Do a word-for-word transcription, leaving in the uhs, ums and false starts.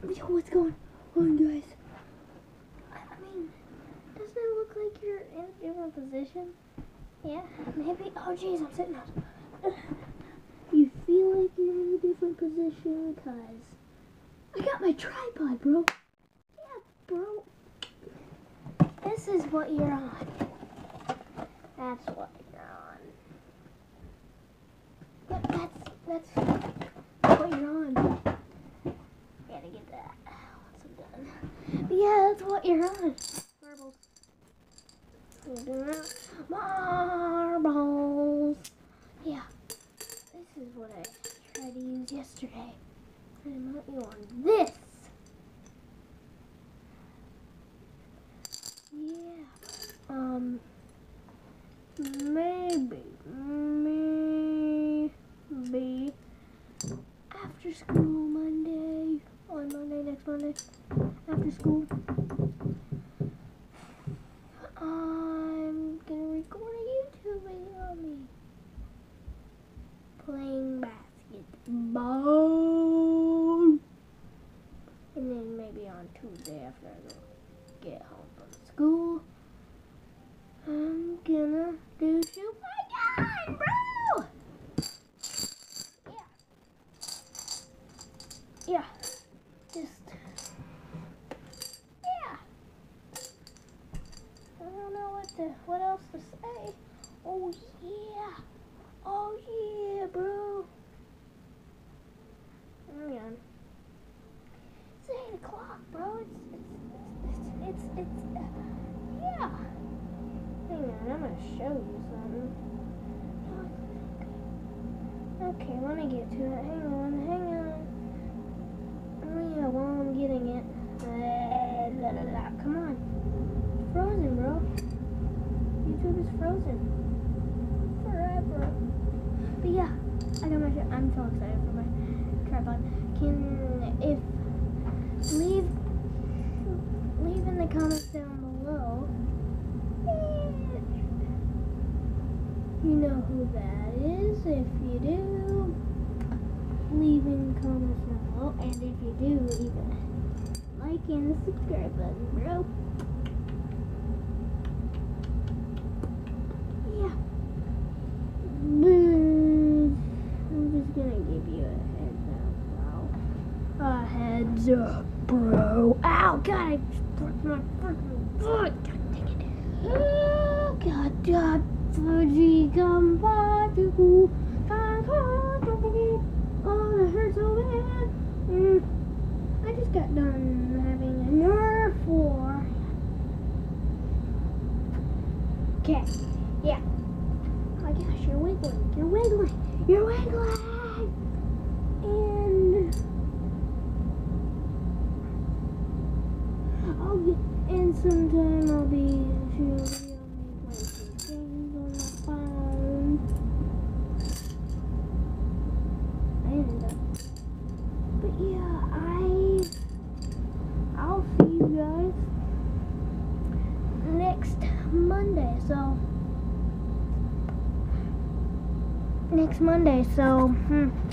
What's going on, guys? I, I mean, doesn't it look like you're in a different position? Yeah, maybe. Oh, jeez, I'm sitting up. You feel like you're in a different position because I got my tripod, bro. Yeah, bro. This is what you're on. That's what you're on. But that's that's what you're on. Gotta get that once I'm done. But yeah, that's what you're on. Marbles. Marbles. Yeah. This is what I tried to use yesterday. I want you on this. Yeah. Um. Maybe. Maybe. After school Monday. On Monday, next Monday. After school. I'm gonna record a YouTube video of me playing basketball. And then maybe on Tuesday after I get home from school, I'm gonna do shoot my gun, bro! Yeah. Yeah. Just, yeah. I don't know what to, what else to say. Oh yeah. Oh yeah, bro. Hang on. It's eight o'clock, bro. It's, it's, it's, it's, it's uh, yeah. Hang on, I'm gonna show you something. Okay, let me get to it. Hang on, hang on. Oh yeah, while I'm getting it. Uh, la, la, la. Come on. It's frozen, bro. YouTube is frozen. Forever. But yeah, I got my shit. I'm so excited for my tripod. Can, if, leave, leave in the comments down below. You know who that is. If you do, leave in the comments down below. And if you do, leave a like and the subscribe button, bro. Yeah. I'm just gonna give you a heads up, bro. A heads up, bro. Ow, God, I broke my freaking foot. God dang it. Oh, God, God. Fudgy gum particle. Oh, that hurts so bad. Mm. I just got done having a Nerf war. Okay. Yeah. Oh my gosh, you're wiggling. You're wiggling. You're wiggling. And I'll be, and sometime I'll be shooting. But yeah, I I'll see you guys next Monday. So next Monday. So hmm.